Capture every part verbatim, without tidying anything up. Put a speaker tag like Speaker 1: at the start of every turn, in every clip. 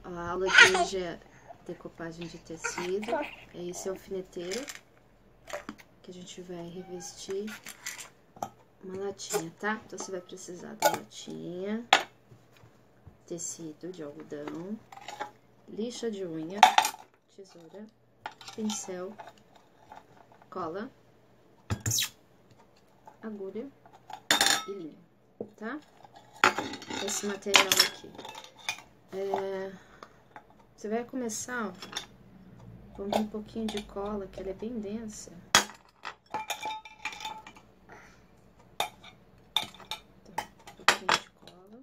Speaker 1: A aula de hoje é decopagem de tecido. Esse é o alfineteiro que a gente vai revestir uma latinha, tá? Então, você vai precisar da latinha, tecido de algodão, lixa de unha, tesoura, pincel, cola, agulha e linha, tá? Esse material aqui. É, você vai começar, ó, pondo um pouquinho de cola, que ela é bem densa. Então, um pouquinho de cola.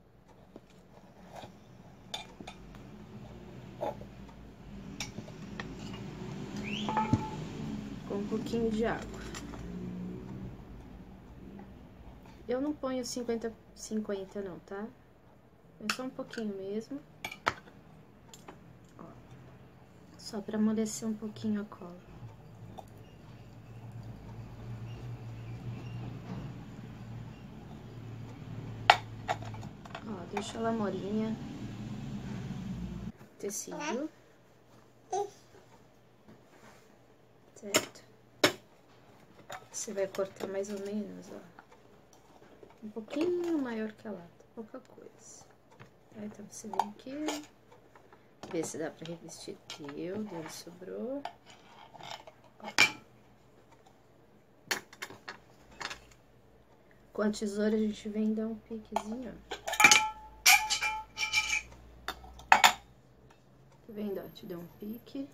Speaker 1: Com um pouquinho de água. Eu não ponho cinquenta, cinquenta não, tá? É só um pouquinho mesmo. Ó, só pra amolecer um pouquinho a cola. Ó, deixa ela molinha. Tecido. Certo? Você vai cortar mais ou menos, ó. Um pouquinho maior que a lata, pouca coisa. Tá? Então, você vem aqui, vê se dá pra revestir. Deu, deu, sobrou. Ó. Com a tesoura, a gente vem dar um piquezinho, ó. Tá vendo, ó? Te deu um pique.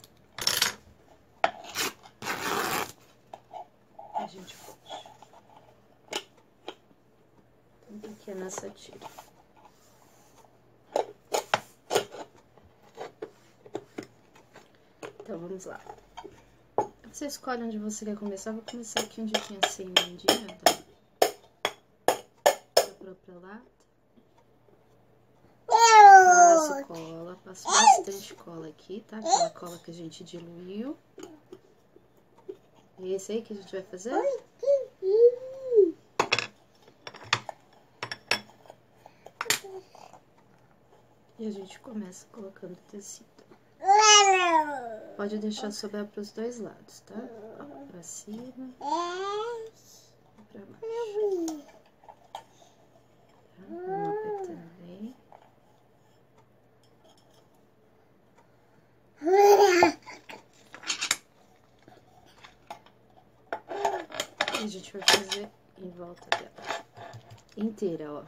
Speaker 1: A gente puxa. Então, aqui é a nossa tira. Então, vamos lá. Você escolhe onde você quer começar. Eu vou começar aqui onde tem a semendinha da, da própria lata. Passo cola, passo bastante cola aqui, tá? Aquela cola que a gente diluiu. É esse aí que a gente vai fazer? E a gente começa colocando tecido. Pode deixar sobrar para os dois lados, tá? Ó, pra cima e pra baixo. Tá? Vamos apertando bem. E a gente vai fazer em volta dela inteira, ó.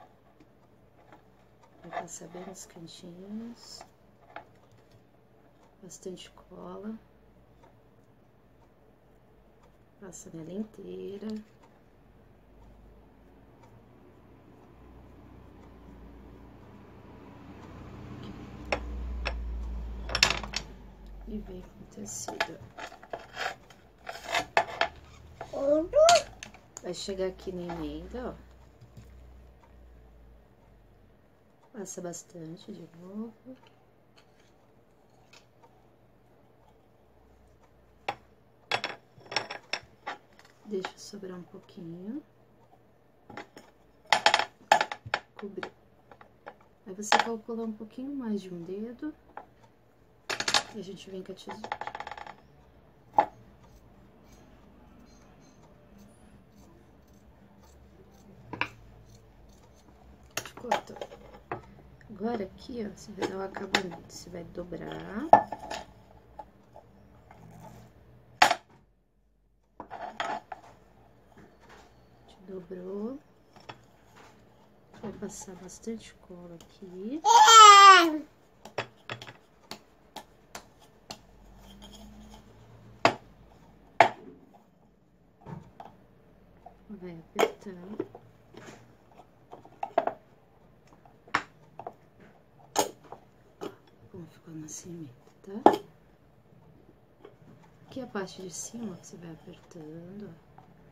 Speaker 1: Vai passar bem nos cantinhos. Bastante cola. Passa nela inteira. E vem com o tecido. Vai chegar aqui na emenda, ó. Passa bastante de novo. Deixa sobrar um pouquinho. Cobrir. Aí você calcula um pouquinho mais de um dedo. E a gente vem com a tesoura. Cortou. Agora aqui, ó, você vai dar o acabamento. Você vai dobrar. Dobrou. Vai passar bastante cola aqui. Vai apertar. Como ficou na cimenta, tá? Aqui a parte de cima que você vai apertando, ó.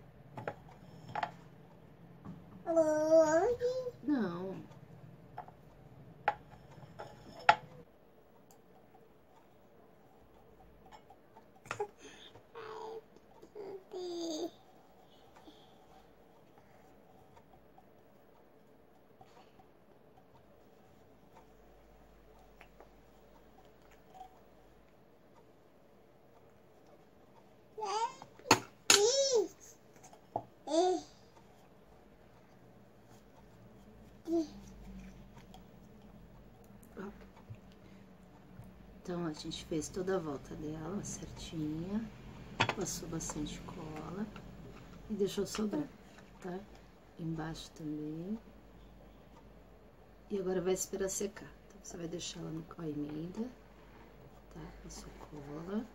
Speaker 1: Não. Então, a gente fez toda a volta dela certinha, passou bastante cola e deixou sobrar, tá? Embaixo também. E agora vai esperar secar. Então, você vai deixar ela com a emenda, tá? Passou cola.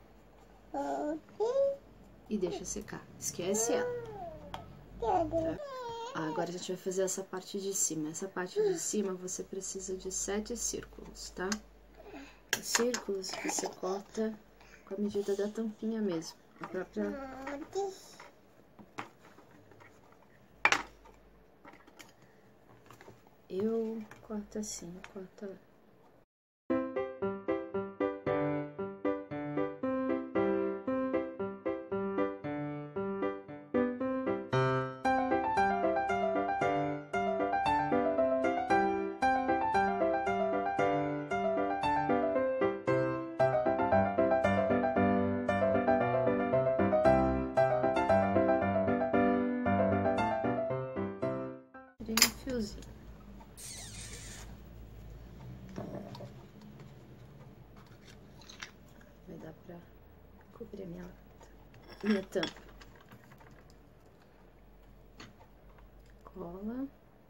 Speaker 1: E deixa secar. Esquece ela. Tá? Ah, agora a gente vai fazer essa parte de cima. Essa parte de cima você precisa de sete círculos, tá? Os círculos você corta com a medida da tampinha mesmo. A própria... Eu corto assim, corto lá. Tirei um fiozinho. Vai dar pra cobrir a minha lata. Minha tampa. Cola.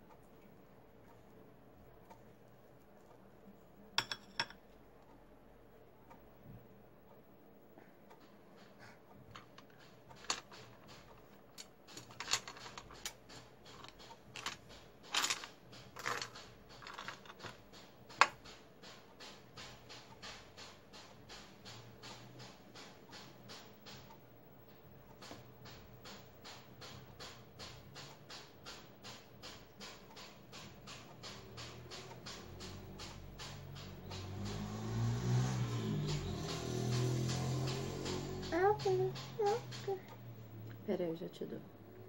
Speaker 1: Pera aí, eu já te dou.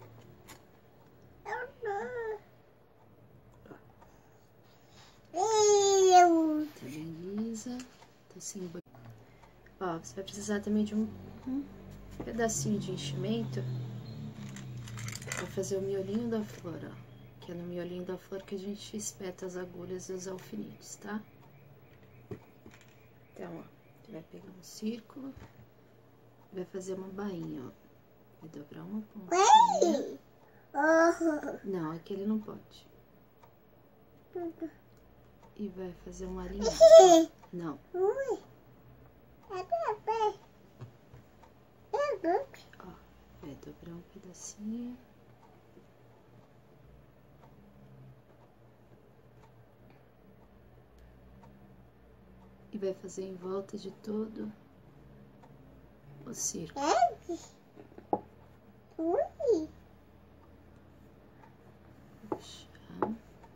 Speaker 1: Ó. Tá bem lisa. Tá sem banho. Ó, você vai precisar também de um, um pedacinho de enchimento pra fazer o miolinho da flor, ó. Que é no miolinho da flor que a gente espeta as agulhas e os alfinetes, tá? Então, ó, você vai pegar um círculo, vai fazer uma bainha, ó. Vai dobrar uma pontinha. Não, aquele não pode. E vai fazer uma linha. Não. Ó, vai dobrar um pedacinho. E vai fazer em volta de todo o círculo. Puxar.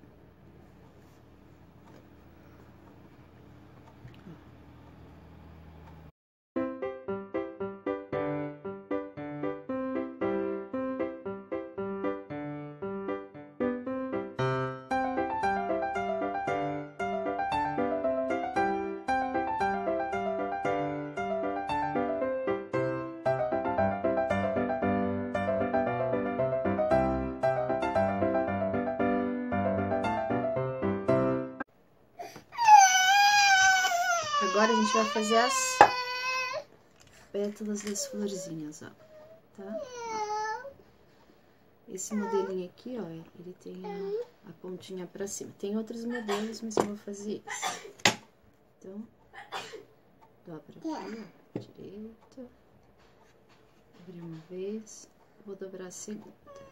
Speaker 1: Agora a gente vai fazer as pétalas das florzinhas, ó, tá? Ó. Esse modelinho aqui, ó, ele tem a, a pontinha pra cima. Tem outros modelos, mas eu vou fazer esse. Então, dobra aqui, ó, direita. Abri uma vez, vou dobrar a segunda.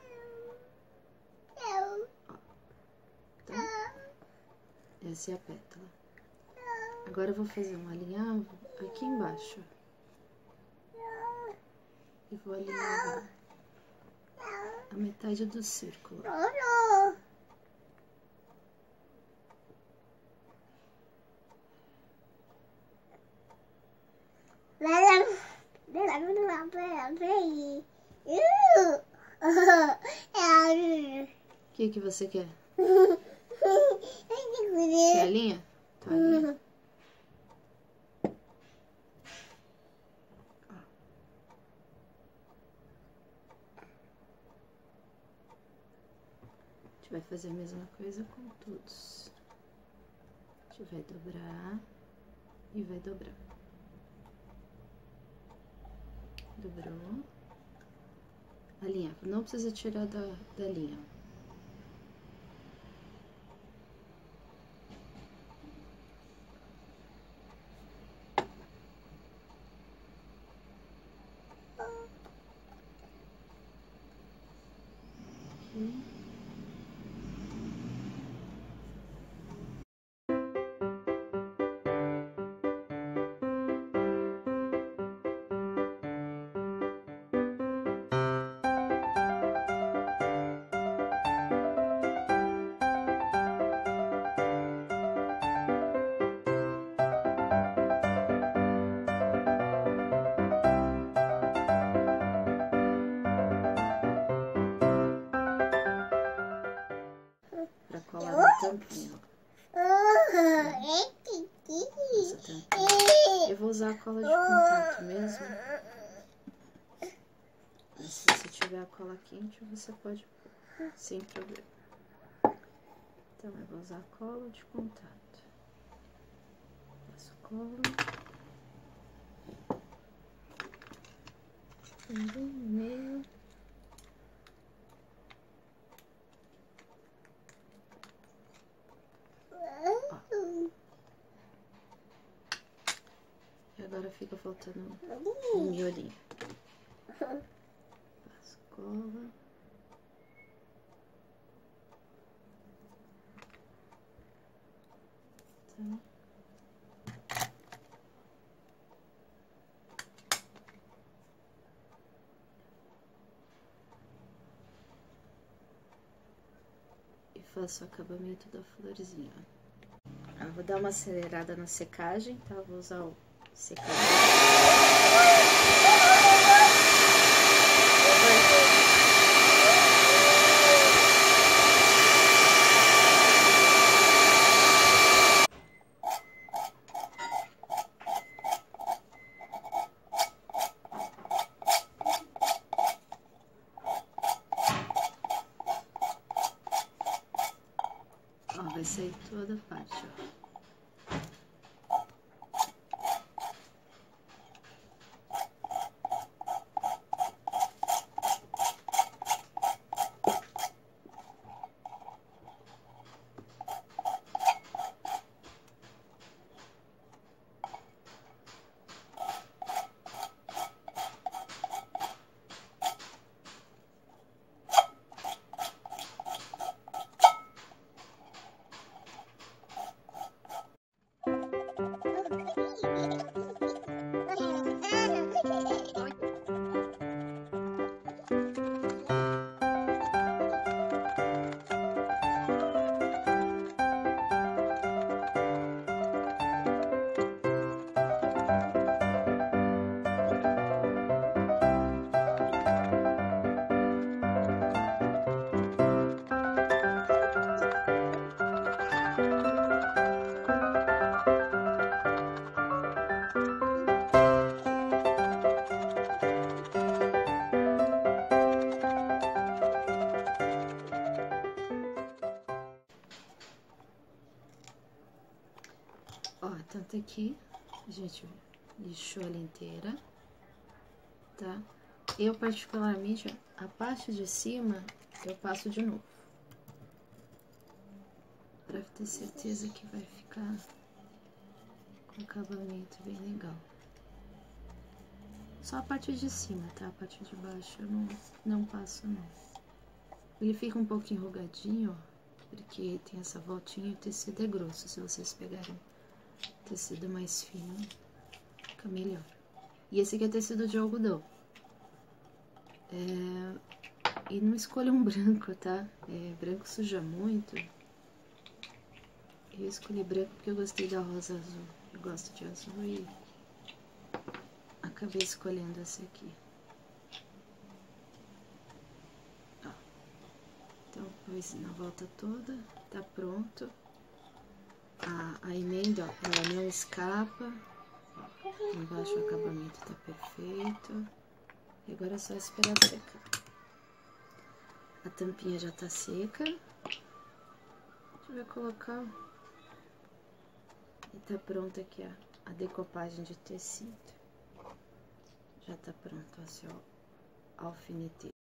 Speaker 1: Ó. Então, essa é a pétala. Agora eu vou fazer um alinhavo aqui embaixo. E vou alinhavar a metade do círculo. O que que você quer? Quer a linha? Tá, a linha. gente vai fazer a mesma coisa com todos. A gente vai dobrar e vai dobrar. Dobrou. A linha, não precisa tirar da, da linha. Aqui. Pra colar na tampinha, ó. Essa tampinha. Eu vou usar a cola de contato mesmo. Mas se você tiver a cola quente, você pode pôr, sem problema. Então, eu vou usar a cola de contato. Passo cola. Bem no meio. Agora fica faltando um miolinho. Passo cola. Tá. E faço o acabamento da florzinha. Eu vou dar uma acelerada na secagem, tá? Vou usar o secador. Ó, vai sair toda a parte, ó. Ó, tanto aqui, a gente lixou ela inteira, tá? Eu, particularmente, a parte de cima, eu passo de novo. Pra ter certeza que vai ficar com acabamento bem legal. Só a parte de cima, tá? A parte de baixo eu não, não passo, não. Ele fica um pouco enrugadinho, ó, porque tem essa voltinha e o tecido é grosso. Se vocês pegarem tecido mais fino, fica melhor. E esse aqui é tecido de algodão. É... E não escolha um branco, tá? É, branco suja muito. Eu escolhi branco porque eu gostei da rosa azul. Eu gosto de azul e acabei escolhendo esse aqui. Ó. Então, pus na volta toda, tá pronto. A, a emenda, ó, ela não escapa. Ó, embaixo o acabamento tá perfeito. E agora é só esperar secar. A tampinha já tá seca. gente vai colocar. E tá pronta aqui a, a decopagem de tecido. Já tá pronto, assim, ó, alfineteiro.